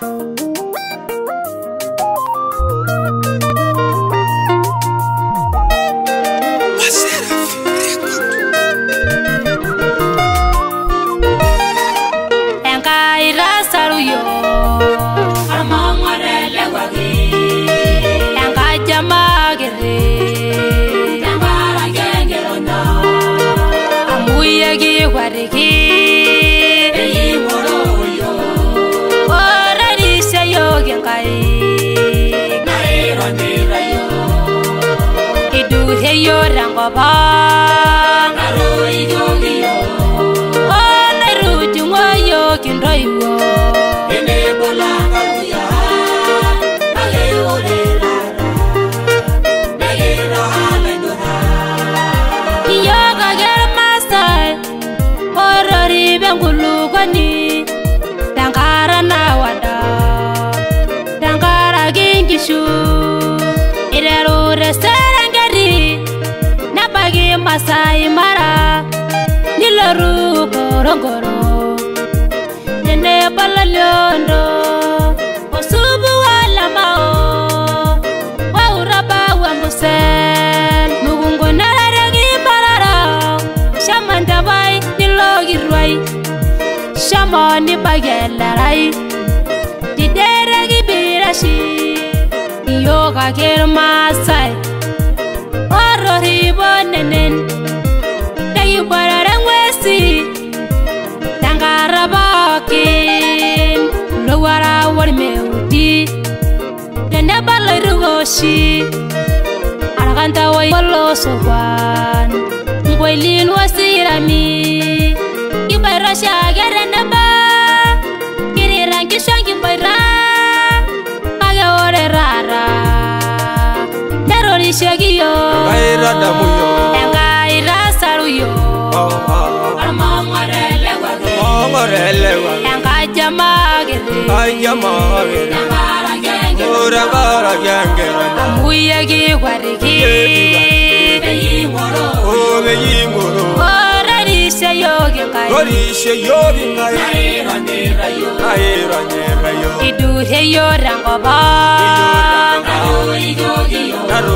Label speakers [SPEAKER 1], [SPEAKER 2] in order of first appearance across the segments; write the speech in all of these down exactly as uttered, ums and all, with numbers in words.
[SPEAKER 1] Masai Mara Nilaru Gorongoro Nene Balaliondo Osubu wala mao Wauraba wambusel Mugungo nararagi barara Shamanda bai nilogi rwai Shamani bagelarai Dideragi birashi Yoga kir Masai Nenen Dayu bararang wesi Tangarabakin Luara warmeudi Denda balarugoshi Arakanta wai polo soban Ngwailin wasirami Kibayra syagara naba Kiriran kisang kibayra Kaya ore rara Darori syagio
[SPEAKER 2] Gaira damuyo
[SPEAKER 1] Gaira saruyo Armangorele wage
[SPEAKER 2] Armangorele wage
[SPEAKER 1] Engajamagere
[SPEAKER 2] Engajamagere
[SPEAKER 1] Engara genge
[SPEAKER 2] Ora gara genge
[SPEAKER 1] Amuye gigwarigi Beyi moro
[SPEAKER 2] O beyi moro
[SPEAKER 1] Ora rishe yogi ngai
[SPEAKER 2] Ora rishe yogi ngai
[SPEAKER 1] Gaira nera yo
[SPEAKER 2] Gaira nera yo
[SPEAKER 1] Idure yo rangoba Naro yogi yo
[SPEAKER 2] Naro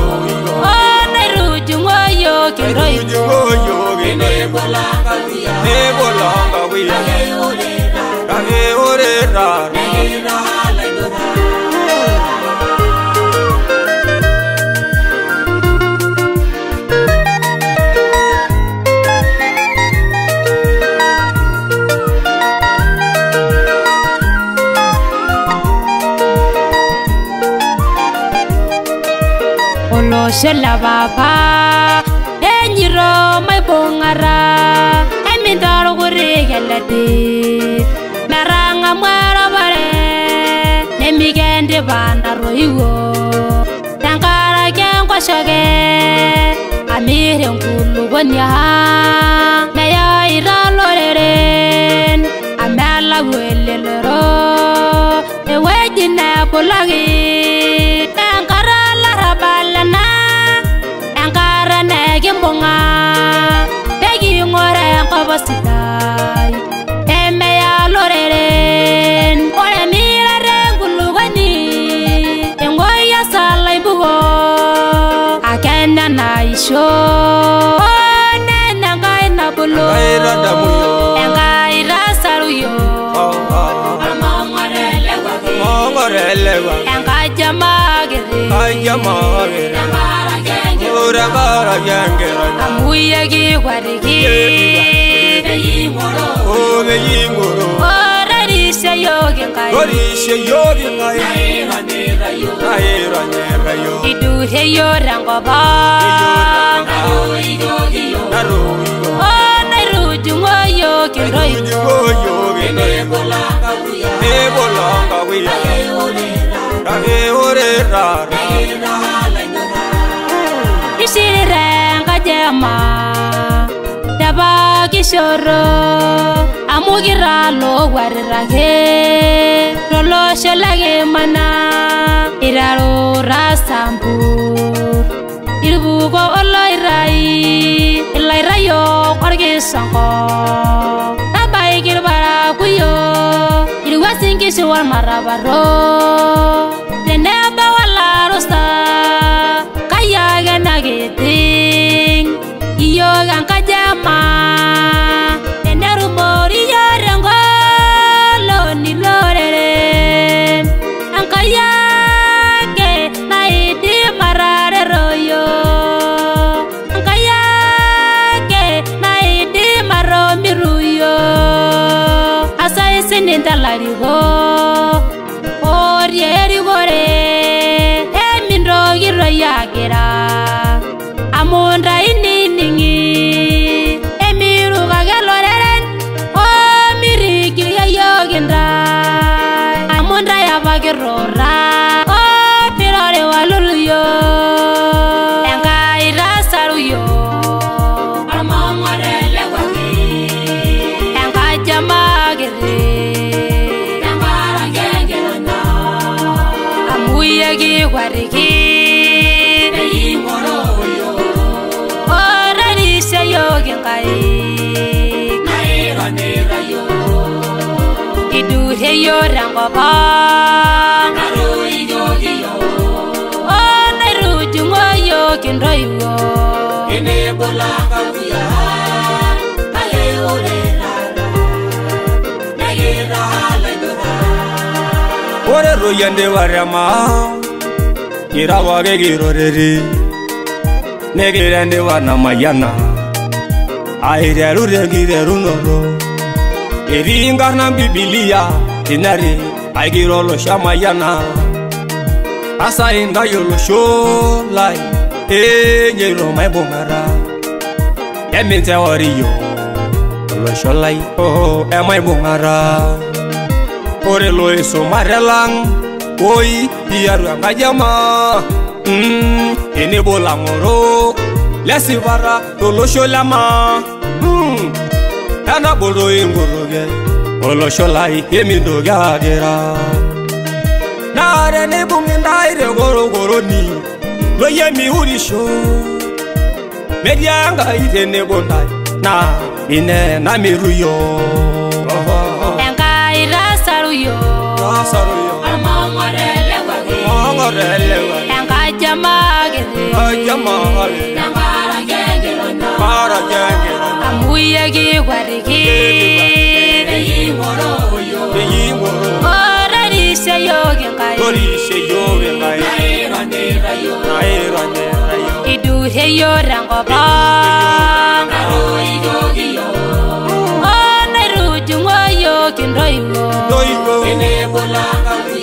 [SPEAKER 1] Kiroi
[SPEAKER 2] yogi ne bolanga wiya ne bolanga wiya age ore ra
[SPEAKER 1] Olo shela baba Nyiro mai bongara Emindaro gure gelade Meranga mwara bare Nemigende banda roiwo Tankara kengwa shoge Amire nkulu gonya Meya ira loreren Amela wele loro Ewe jine polagi Tankara larabalana Gimbonga Begi ngore ngobositai Eme ya loreren Ore mira rengulugani Engoya salai bugo Akenda na isho Nena ngai na bulu
[SPEAKER 2] Gaira damuyo
[SPEAKER 1] Engaira saruyo Armangorele wage
[SPEAKER 2] Armangorele wage
[SPEAKER 1] Engajamagere
[SPEAKER 2] Engajamagere Ora gara genge
[SPEAKER 1] Amuye gigwarigi Beyi moro
[SPEAKER 2] O beyi moro
[SPEAKER 1] Ora rishe yogi ngai
[SPEAKER 2] Ora rishe yogi ngai
[SPEAKER 1] Gaira nera yo
[SPEAKER 2] Gaira nera yo
[SPEAKER 1] Idure yo rangoba Naro yogi yo
[SPEAKER 2] Naro yo
[SPEAKER 1] Ona rujungo yogi roi
[SPEAKER 2] Rujungo yogi ne bolanga wiya Ne bolanga wiya Age ore ra
[SPEAKER 1] Isirenga jema Daba kishoro Amugira lo warirage Rolo sholage mana Iraro rasambur Irbugo olo irai Ilai rayo korge sango Tabai kirbara kuyo Irwasingi wal marabaro teneba wala rosta kaya genageting iyo gan kajama teneru mori yarengo loni loreren ankaya ke naidi marare royo ankaya ke naidi maromiruyo asai sinindalarigo orieri gore emindro giroyagera amunda ininingi emiru kageloreren o miriki yayoginda amunda yabagirora o pirore waluluyo engai rasaruyo almamorele wagi engai jamagere engara gegerona amuyegi warigi Iduhe yo rangoba Narui yogi yo Oh nairu jungo yo kinroyo Ine bolanga uya Kale ore rara Nagira halendura Ore royande warama Kira wage giroreri Negirende wana mayana Aireru regireru noro Eri ingarna bibilia tinari aigiro lo shamayana asa inga yolo sholai e nyero mai bongara emente wariyo lo sholai oh e mai bongara ore lo eso marelang oi diaru ngajama mm ene bolangoro lesivara lo sholama mm Ana bolo ingoroge olo sholai emindo gagera Nare ne bunginda ire goro goro ni Lo yemi urisho Medianga ite ne bondai Na ine na miruyo
[SPEAKER 2] Enga ira saruyo
[SPEAKER 1] Saruyo
[SPEAKER 2] Amangorele wagi
[SPEAKER 1] Amangorele wagi
[SPEAKER 2] Enga jamagere
[SPEAKER 1] Jamagere
[SPEAKER 2] Nangara gengerona
[SPEAKER 1] Mara gengerona
[SPEAKER 2] Amuyegi warigi Beyi moro yo
[SPEAKER 1] Beyi moro
[SPEAKER 2] Orarise yogi ngai
[SPEAKER 1] Orarise yogi ngai
[SPEAKER 2] Naira nera yo
[SPEAKER 1] Naira nera yo
[SPEAKER 2] Iduhe yo rangoba Narui yogi yo O nairu jungo yo kinroyo
[SPEAKER 1] Royo
[SPEAKER 2] Ene bolanga